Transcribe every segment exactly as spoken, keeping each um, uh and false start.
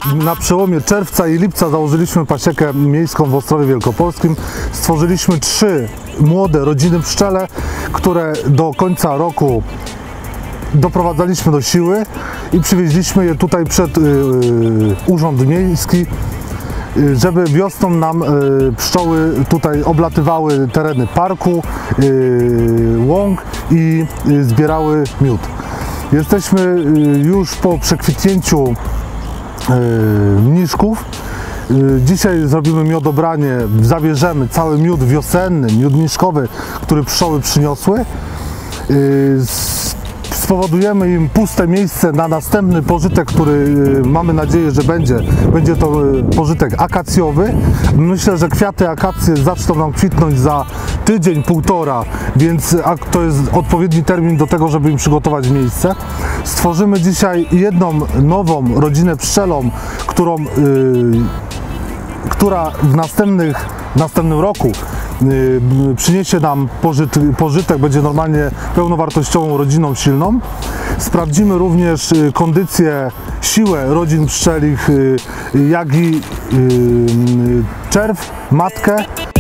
na przełomie czerwca i lipca założyliśmy pasiekę miejską w Ostrowie Wielkopolskim. Stworzyliśmy trzy młode rodziny pszczele, które do końca roku doprowadzaliśmy do siły i przywieźliśmy je tutaj przed yy, Urząd Miejski, yy, żeby wiosną nam yy, pszczoły tutaj oblatywały tereny parku, yy, łąk i yy, zbierały miód. Jesteśmy yy, już po przekwitnięciu yy, mniszków. Yy, dzisiaj zrobimy miodobranie, zawierzemy cały miód wiosenny, miód mniszkowy, który pszczoły przyniosły. Yy, Spowodujemy im puste miejsce na następny pożytek, który mamy nadzieję, że będzie. Będzie to pożytek akacjowy. Myślę, że kwiaty akacje zaczną nam kwitnąć za tydzień, półtora, więc to jest odpowiedni termin do tego, żeby im przygotować miejsce. Stworzymy dzisiaj jedną nową rodzinę pszczelą, którą, yy, która w następnych, w następnym roku Yy, przyniesie nam pożyt, pożytek, będzie normalnie pełnowartościową rodziną silną. Sprawdzimy również yy, kondycję, siłę rodzin pszczelich, yy, jak i yy, czerw, matkę.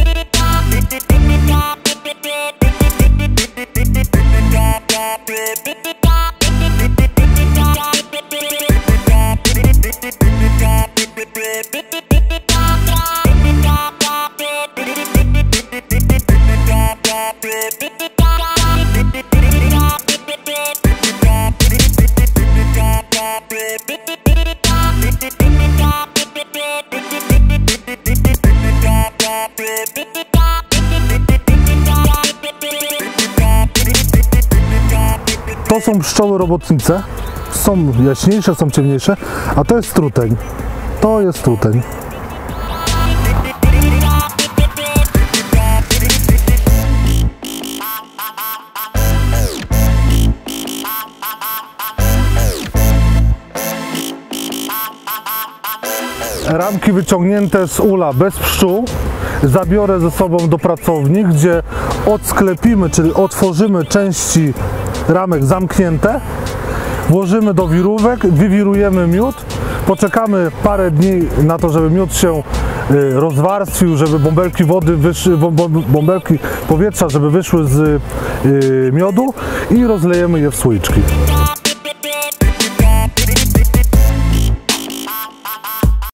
To są pszczoły robotnice, są jaśniejsze, są ciemniejsze, a to jest truteń. To jest truteń. Ramki wyciągnięte z ula bez pszczół zabiorę ze sobą do pracowni, gdzie odsklepimy, czyli otworzymy części ramek zamknięte, włożymy do wirówek, wywirujemy miód, poczekamy parę dni na to, żeby miód się rozwarstwił, żeby bąbelki wody wyszły, bąbelki powietrza, żeby wyszły z miodu i rozlejemy je w słoiczki.